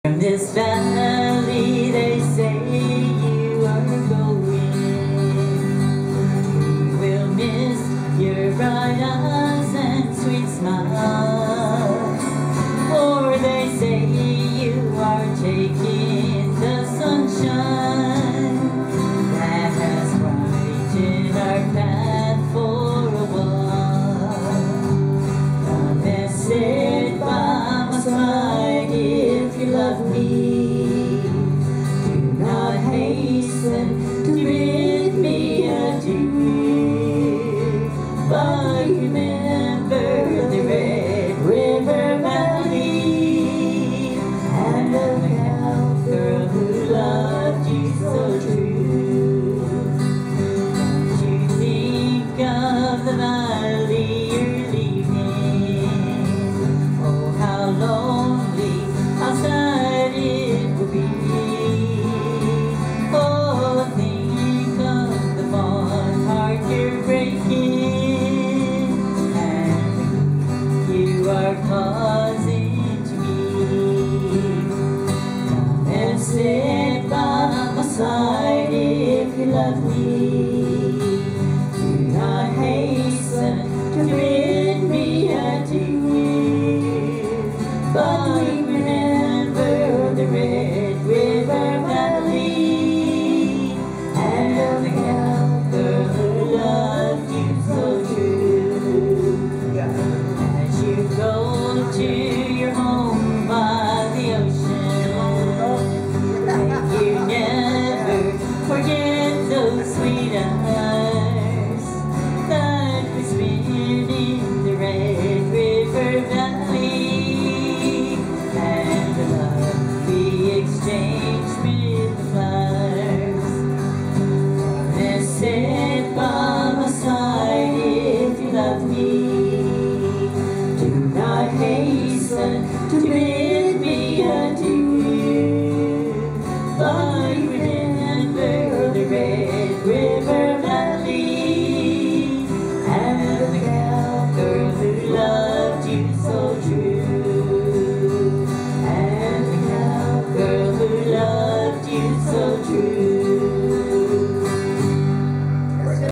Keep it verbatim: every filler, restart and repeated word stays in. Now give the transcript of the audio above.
From this valley they say you are going. We will miss your bright eyes and sweet smile. For they say you are taking the sunshine that has brightened our path for a while. Come and sit by my side if you love me. Do not hasten to bid me adieu, but remember the Red River Valley and the cowgirl who loved you so true. Don't you think of the valley you're leaving? Oh, how lonely, how sad it will be. Oh, think of the fond heart you're breaking and you are causing to me. Come and sit by my side if you love me. Do not hasten to bring